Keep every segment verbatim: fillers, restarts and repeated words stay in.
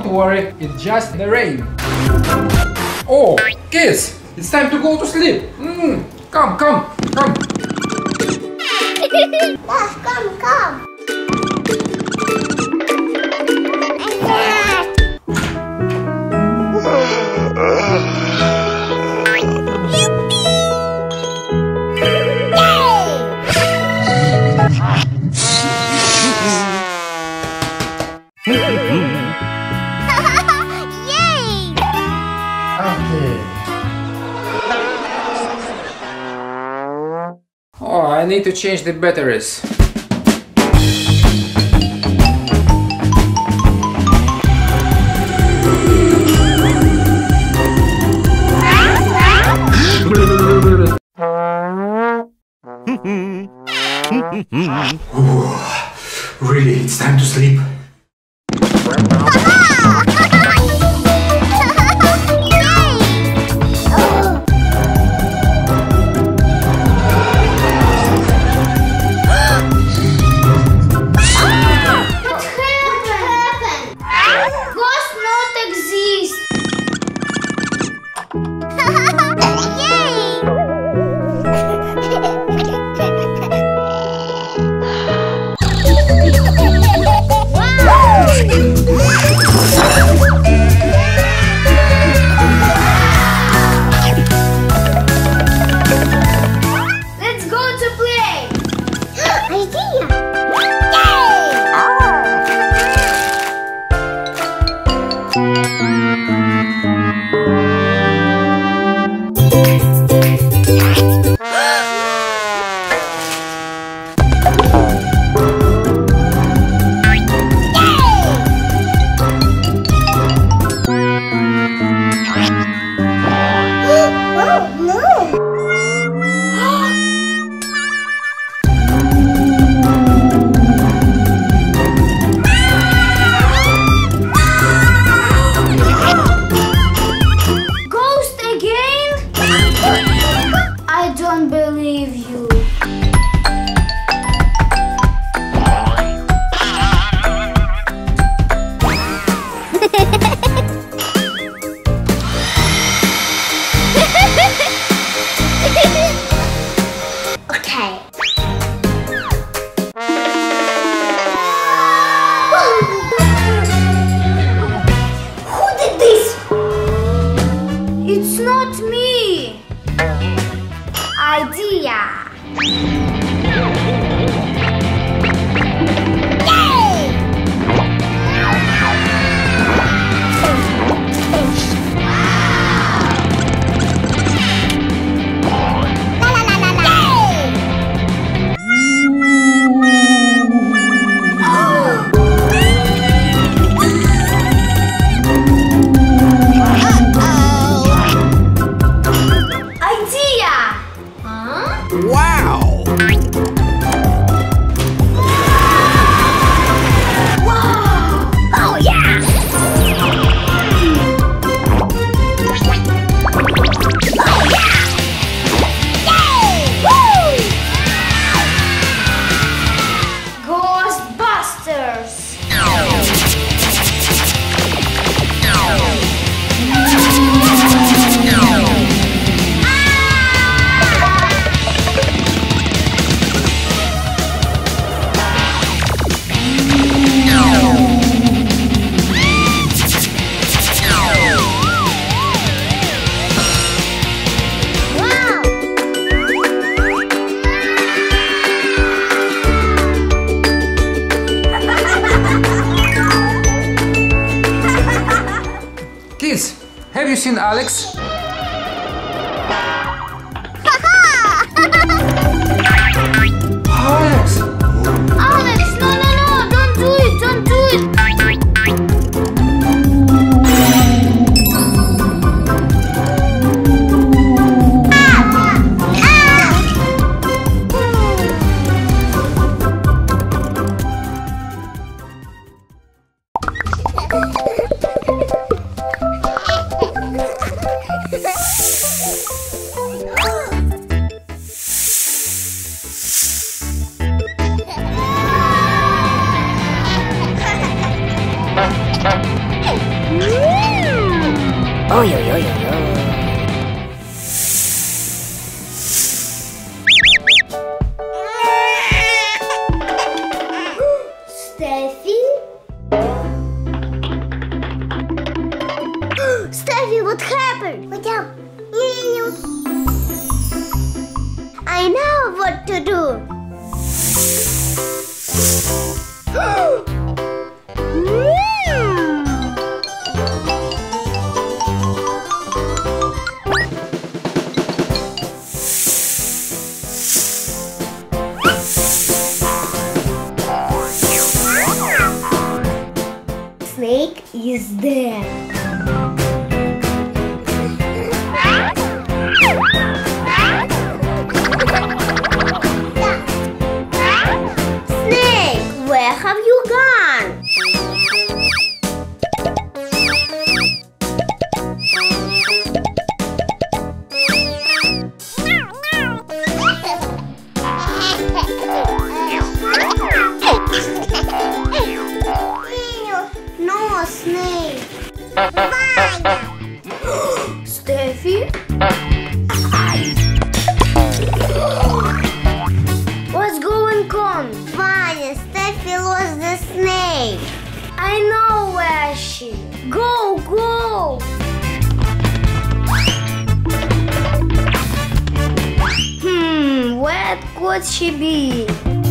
Don't worry, it's just the rain. Oh, kids, it's time to go to sleep. Mm, come, come, come. Yes, come, come. Oh, I need to change the batteries. Ooh, really, it's time to sleep. Have you seen Alex? Alex! Alex, no, no, no! Don't do it! Don't do it! what to do. Snake is there. Snake, where have you gone? No, Snake. Steffi? What's going on? Vanya, Steffi lost the snake. I know where she. Go, go. Hmm, where could she be?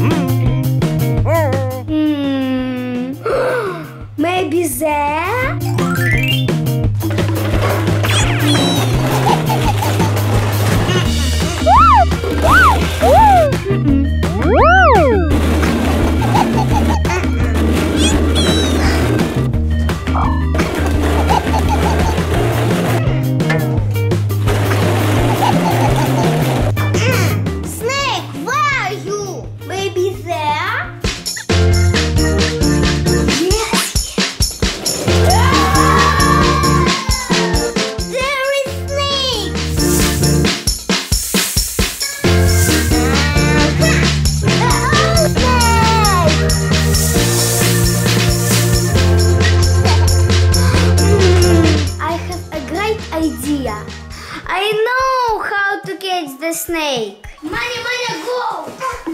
Hmm, maybe there? I know how to catch the snake. Manya, Manya, go!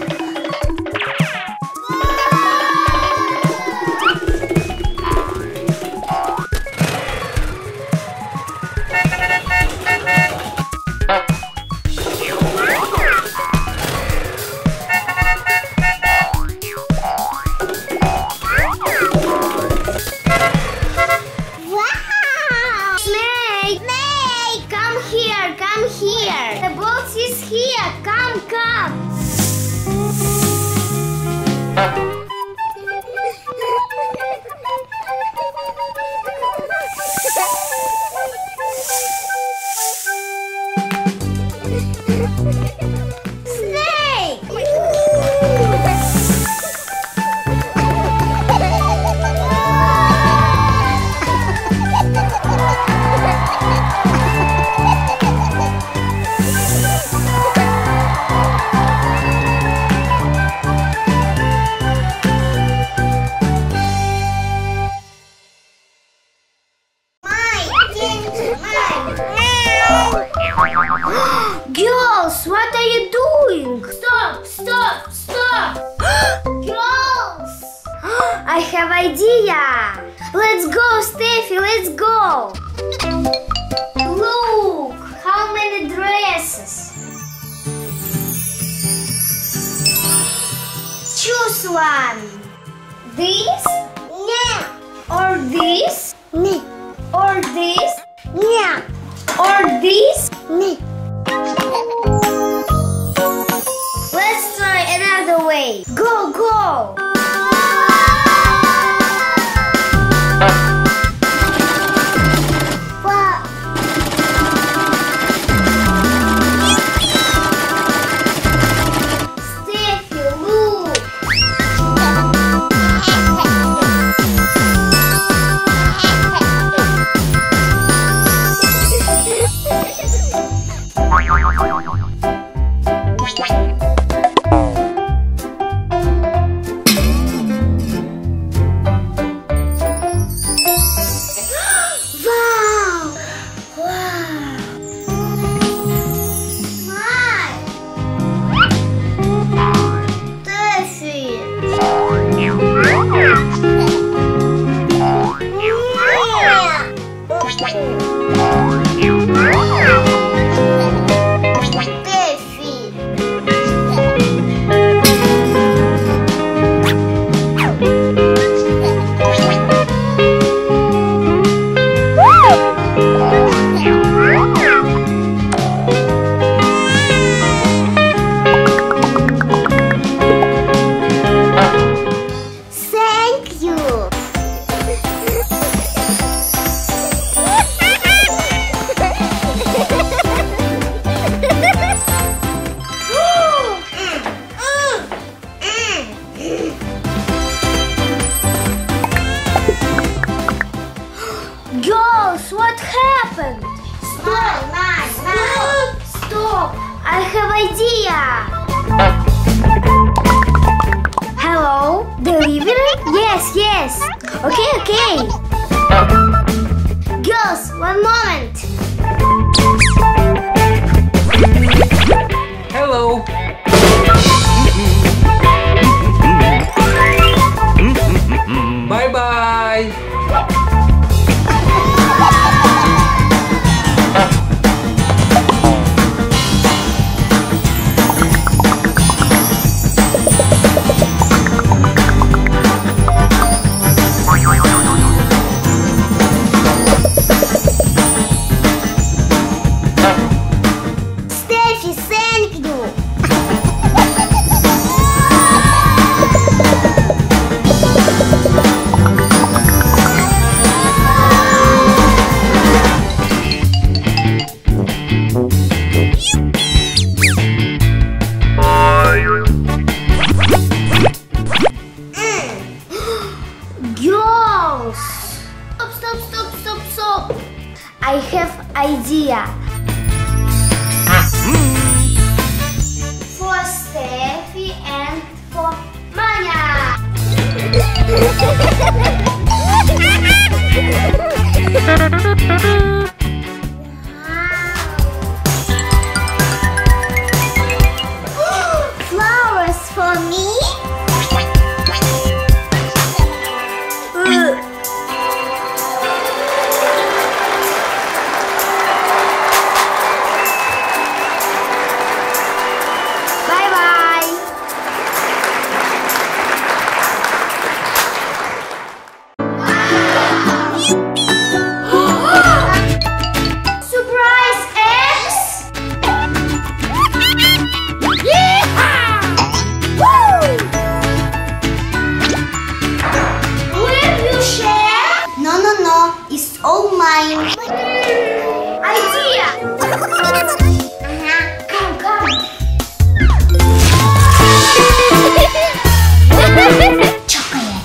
Come here. The box is here. Come, come. Snake! Girls, what are you doing? Stop, stop, stop! Girls! I have idea! Let's go, Steffi, let's go! Look, how many dresses! Choose one! This? Yeah! Or this? Yeah! Or this? Yeah! Or this? Yeah! Let's try another way. Go, go! Steffi, look! Steffi. I have idea. Hello, delivery? Yes, yes. Okay, okay. Girls, one moment. Hello. Bye bye. Steffi, thank you. Girls! Stop, stop, stop, stop, stop! I have idea. For Steffi and for Manya. Wow. Flowers for me? Ugh. Bye bye. Surprise eggs! Yeehaw! Woo! Will you share? No, no, no. It's all mine. Idea! Uh-huh. Come, come. Chocolate.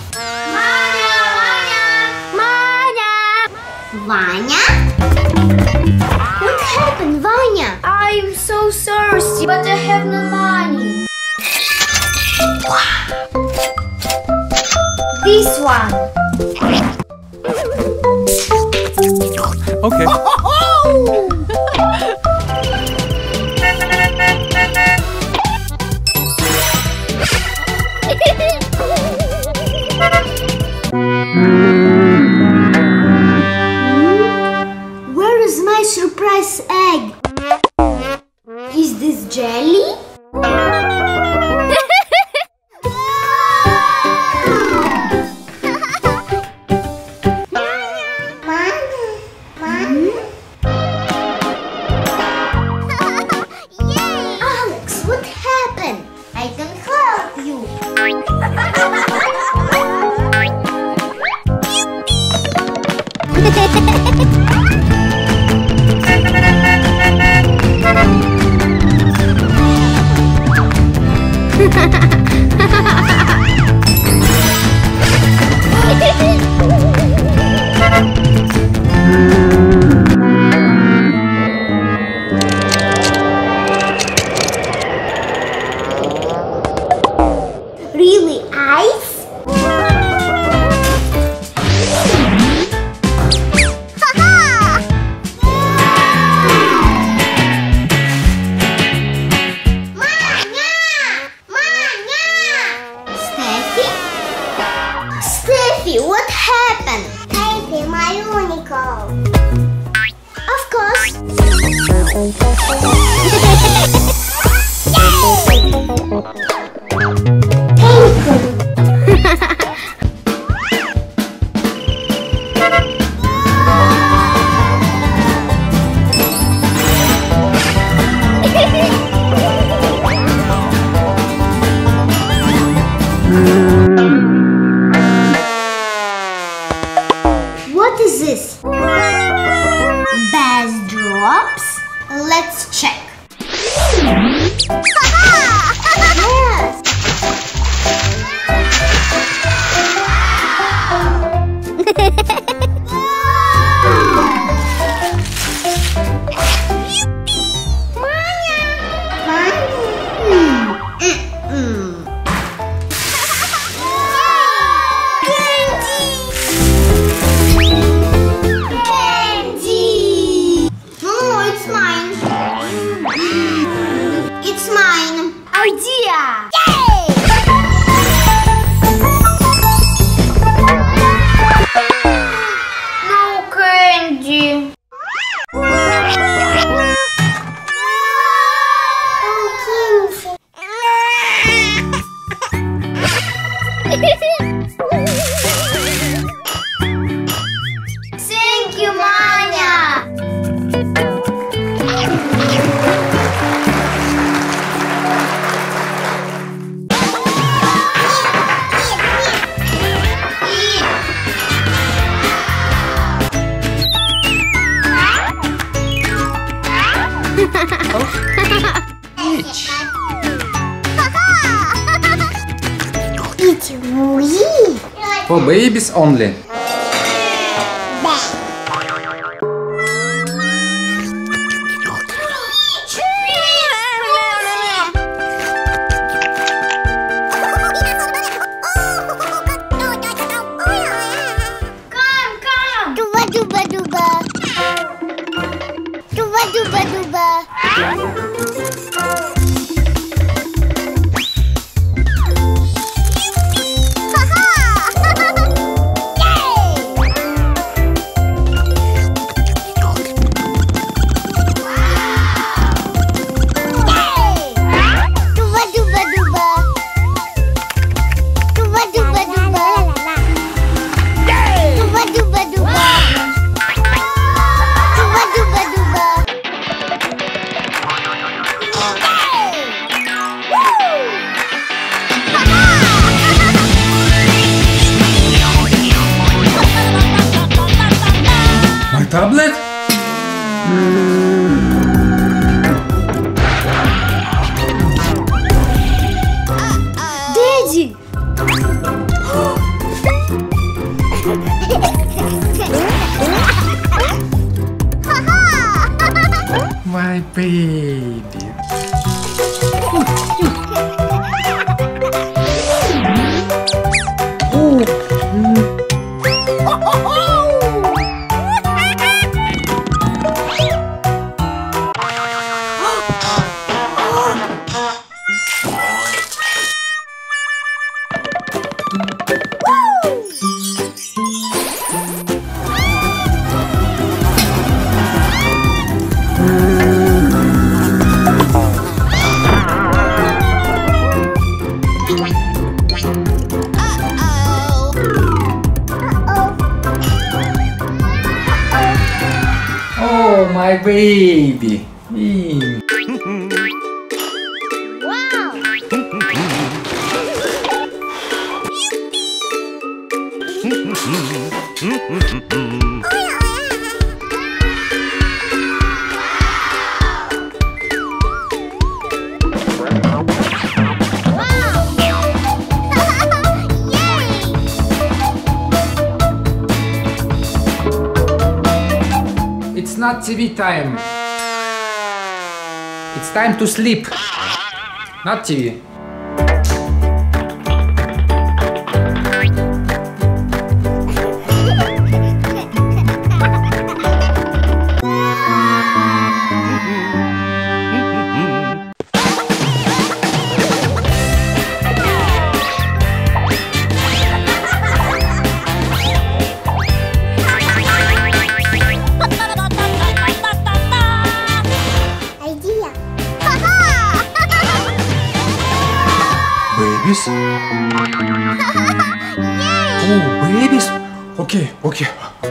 Manya, Manya, Manya. Vanya? What happened, Vanya? I'm so thirsty, but I have no money. This one. Okay. Where is my surprise egg? Is this jelly? Alex, what happened? I can help you. Really, ice? Manya! Manya! It's mine. Idea! Yay! No candy. Thank you, Manya. Each. Eat we. For babies only. Come, come. Duba, duba, duba. Duba, duba, duba. My tablet? Daddy! My baby. Oh, my baby. Mm. Wow! It's not T V time. It's time to sleep. Not T V. Babies? Oh, babies? Okay, okay.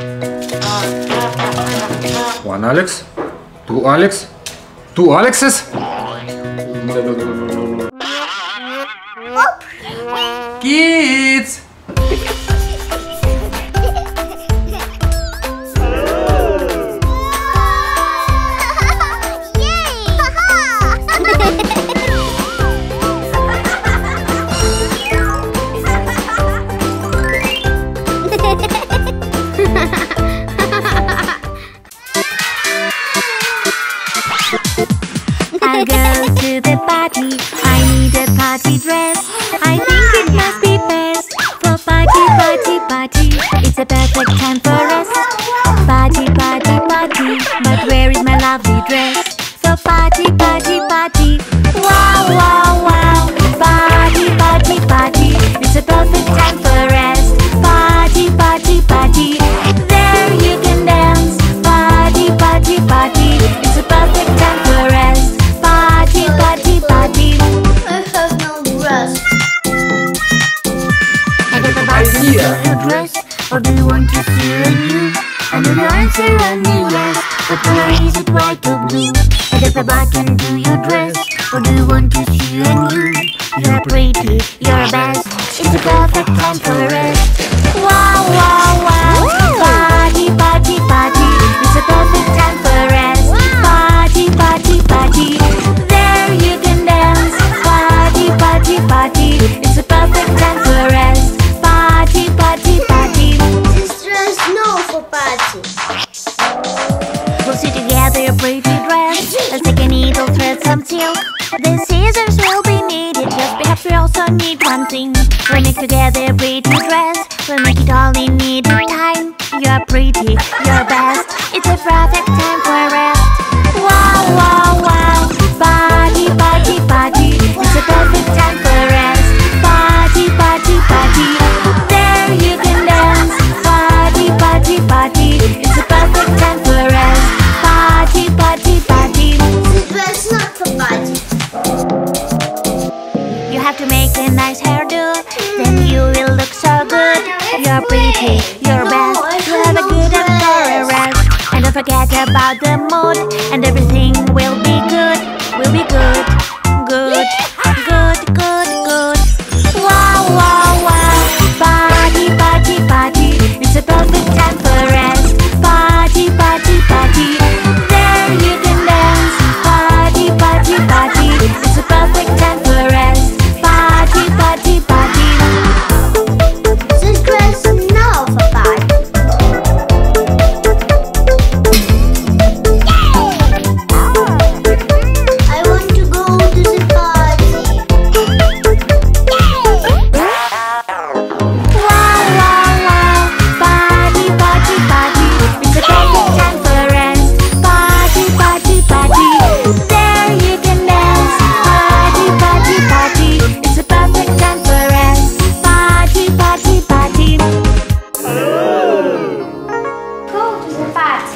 One Alex, two Alex, two Alexes. Kids! I'll go to the party. I need a party dress. I think it must be best for party, party, party. It's a perfect time for us. Party, party, party. But where is my lovely dress? So party, party, party. Wow! answer only yes. But where is it white or blue? And if a button to your dress, or do you want to see and you? You're pretty, you're best. It's the perfect time for rest. Wow, wow, wow. Party, party, party. It's the perfect time for rest. Party, party, party. There you can dance. Party, party, party. It's the perfect time for rest. Party, party, party. Sisters, no for party. We'll see together your pretty dress. Let's take a needle, thread some silk. The scissors will be needed, but perhaps we also need one thing. We'll make together a pretty dress. We'll make it all in needed time. You're pretty, you're best. It's a perfect time for rest. Wow, wow, wow. Party, party, party. It's a perfect time for rest. Party, party, party. There you can dance. Party, party, party. It's a perfect time for rest. Party, party, party. Sisters, not for party. You have to make a nice hairdo, then you will look so good. You're pretty, you're best. You have a good and thorough rest. And don't forget about the mood, and everything will be good. Will be good, good, good, good, good. Wow, wow, wow. Party, party, party. It's a perfect time for rest. Party, party, party. There you can dance. Party, party, party. It's a perfect time for rest. Party, party, party. Sisters, no for party. I want to go to the party. Wow, wow, wow. Party, party, party. It's a perfect time for rest. Party, party, party. There you can dance. Party, party, party. It's a perfect time for rest. Party, party, party. Go to the party.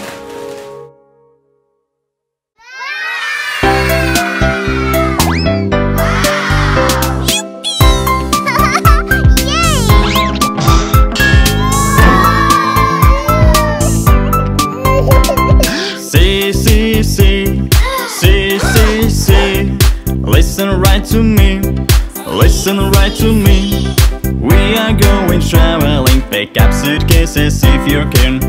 See, see, see, see, see, see. Listen right to me, listen right to me. We are going traveling, pick up suitcases if you can.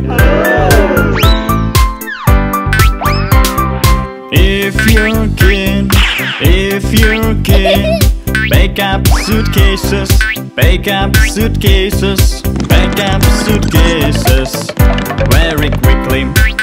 If you can, if you can. Pick up suitcases, pick up suitcases, pick up suitcases very quickly.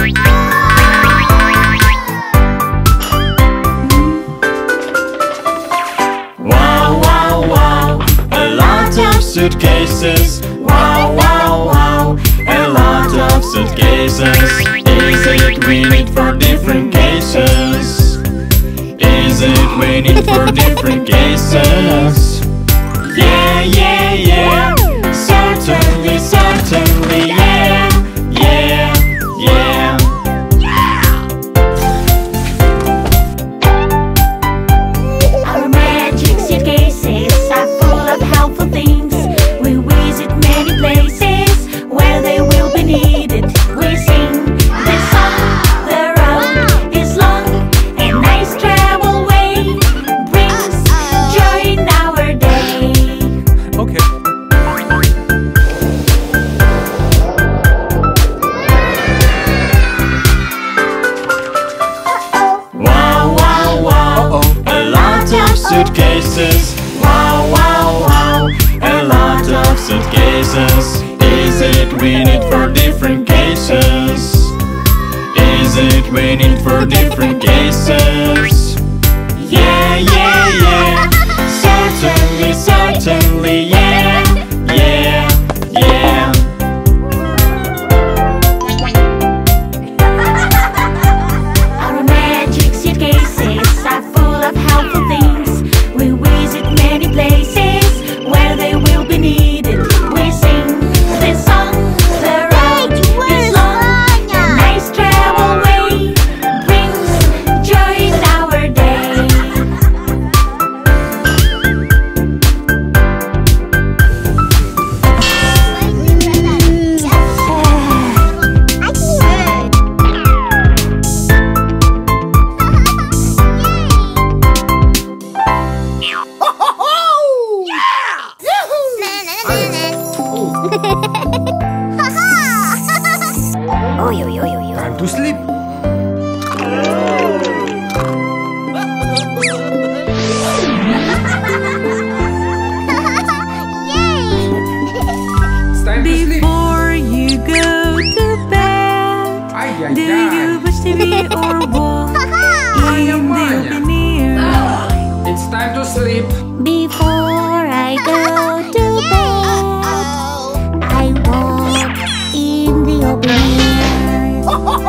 Wow, wow, wow, a lot of suitcases. Wow, wow, wow, a lot of suitcases. Is it we need for different cases? Is it we need for different cases? Yeah, yeah, yeah. Certainly, certainly, yeah, yeah, yeah. Our magic suitcases are full of helpful things. We visit many places where they will be needed. We sing the song, the road is long, a nice travel way brings joy in our day. Okay. Wow, wow, wow, a lot of suitcases. Wow, wow, wow, a lot of suitcases. Is it we need for different cases? Is it we need for different cases? Yeah, yeah, yeah. Certainly, certainly, yeah, yeah, yeah. Our magic suitcases are full of helpful things. We visit many places where they will be needed. We sing the song, the road is long, a nice travel way brings joy in our sleep. Before I go to bed, I walk in the open air.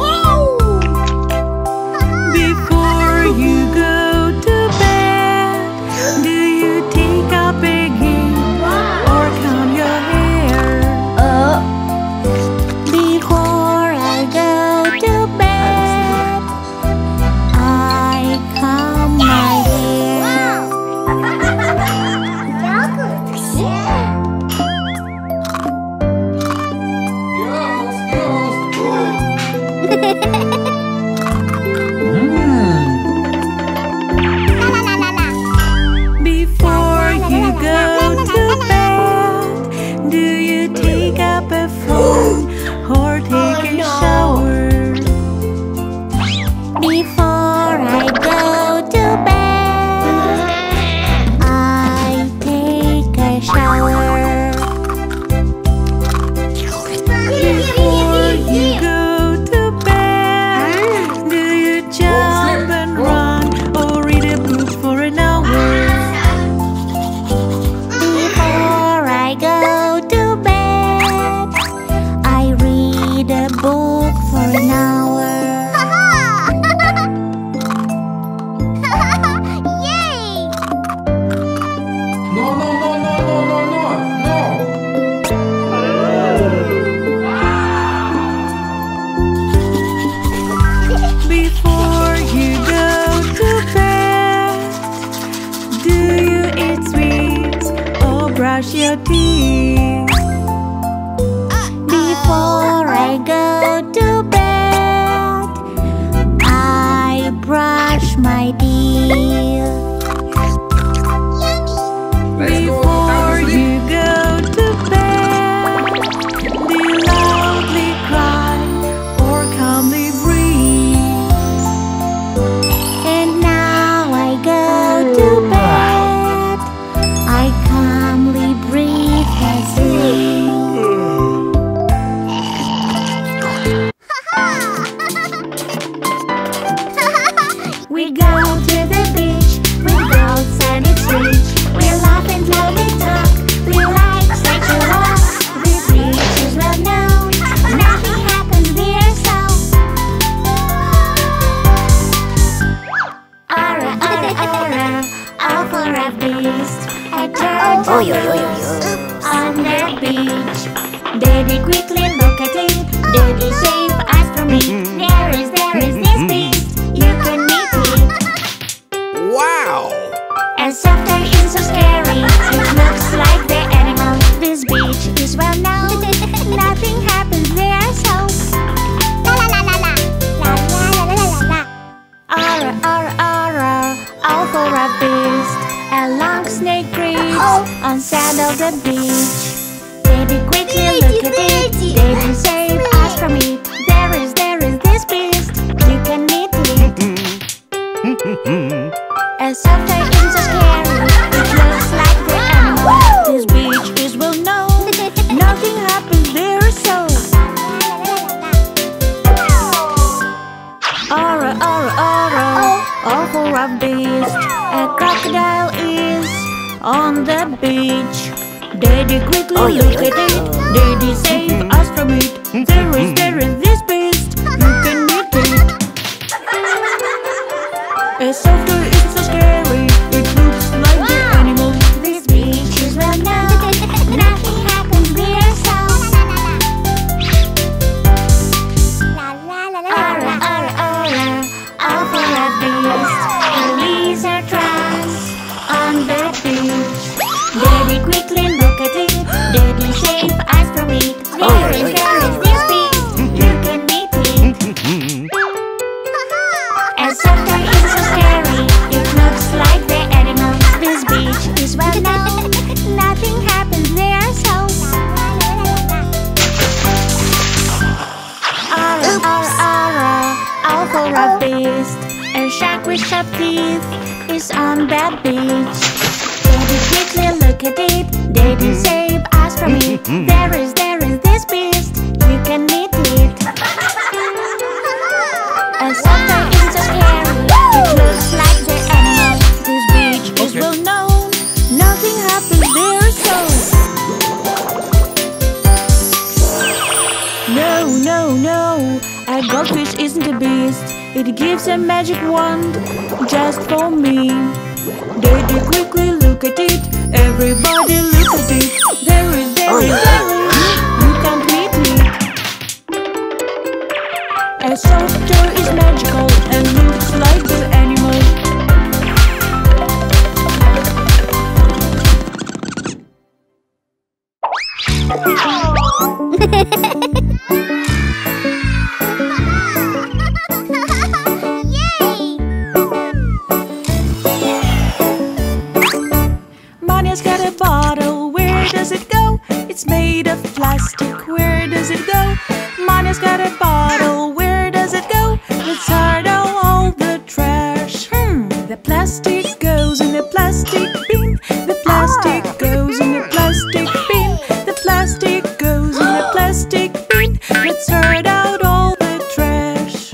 Before you go to bed, do you take a baking or count your hair? Oh. Before I go to bed, I comb my hair. Before you go to bed, do you take up a phone or take a shower? Before I go to bed, I take a shower. Before you go to bed, do you jump and run or read a book for an hour? Before I go to bed, I read a book for an hour. Yay! No, no, no, no, no, no, no, no. Before you go to bed, do you eat sweets or brush your teeth? Before I go to bed, I brush my teeth. Let's go Before time to sleep. you go to bed, do you loudly cry or calmly breathe? And now I go to bed, I calmly breathe and sleep. We go to the beach, we go outside its reach. We laugh and slowly talk, we like such a walk. The beach is well known, nothing happens there so. Aura, aura, aura, all for a beast. I turn to loose on the beach. Daddy quickly look at it, Daddy save us from it. There is, there is this beast, you can meet it. Wow! And sometimes it's so scary, it looks like the animal. This beach is well known, nothing happens there so. La la la la la, la la la la la la. Aura, aura, aura, all for a beast. A long snake creeps on sand of the beach. Daddy quickly look at it, Daddy save us from it. There is, there is this beast, you can meet it. And sometimes it's so scary, it looks like the animal. This beach is well known, nothing happens there so. Aura, aura, aura, all for a beast. A crocodile is on the beach. Daddy quickly look at it, Daddy save us from it. There is, there is this beast, you can meet it. It's so it's so scary, it looks like the animal. This beach is well known, nothing happens there so. Aura, aura, aura, all for a beast. A lizard runs on the beach. Daddy quickly look at it, Daddy save us from it. There is, there is this beast, you can meet it. And sometimes it's so scary, it looks like the animal. This beach is well known, nothing happens there so. Aura, aura, aura, all for a beast. A shark with sharp teeth is on that beach. Daddy quickly look at it, Daddy save us from it. There is, there is this beast, you can meet it. And sometimes it's so scary, it looks like the animal. This beach is well known, It gives a magic wand just for me. Daddy, quickly look at it. Everybody look at it. There is, there is, there is. You can't beat it. A soft toy is magical and looks like the animal. Vanya's got a bottle, where does it go? It's made of plastic, where does it go? Vanya's got a bottle, where does it go? Let's sort out all the trash. Hmm, the plastic goes in the plastic bin. The plastic goes in the plastic bin. The plastic goes in the plastic bin. Let's sort out all the trash.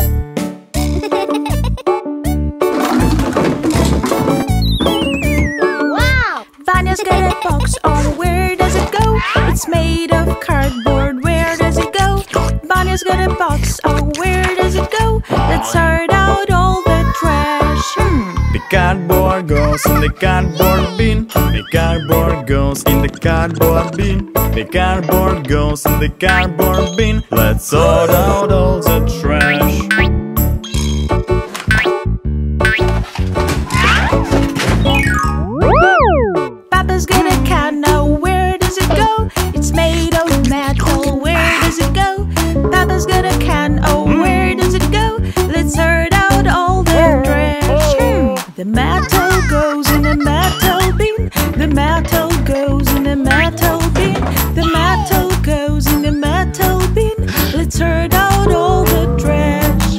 Wow! Vanya's got a box, oh, where does it go? It's made of cardboard, where does it go? Vanya's got a box, oh, where does it go? Let's sort out all the trash. Hmm. The cardboard goes in the cardboard bin. The cardboard goes in the cardboard bin. The cardboard goes in the cardboard bin. Let's sort out all the trash. Papa's got a can, oh, where does it go? It's made of metal, where does it go? Papa's got a can, oh, where does it go? Let's sort out all the trash. Hmm. The metal goes in the metal bin. The metal goes in the metal bin. The metal goes in the metal bin. Let's sort out all the trash.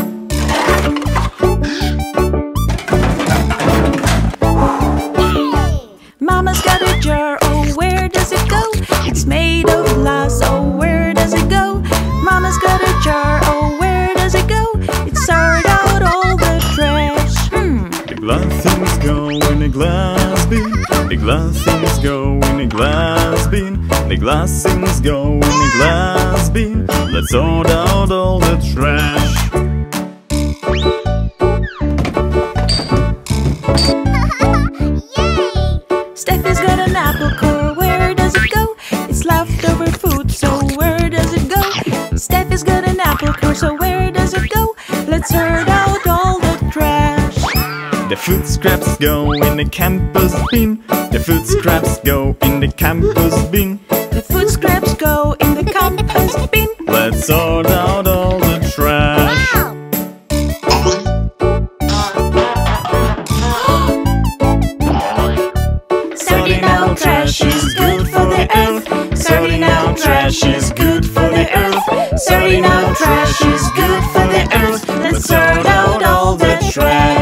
Mama's got a jar, oh, where does it go? It's made of glass, oh, where does it go? Mama's got a jar, oh, where does it go? It's sort out all the trash. Hmm. The glass things go in a glass bin. The glass things go in a glass bin. The glass things go in a glass bin. Let's sort out all the trash. Steffi's got an apple core, where does it go? It's leftover food, so where does it go? Steffi's got an apple core, so where does it go? Let's sort out all the trash. The food scraps go in the campus bin. The food scraps go in the campus bin. The food scraps go in the campus bin. Let's sort out all the trash. Wow! Sorting out trash is good for the earth. Sorting out trash is good for the earth. Sorting out trash is good for the earth. Let's sort out all the trash.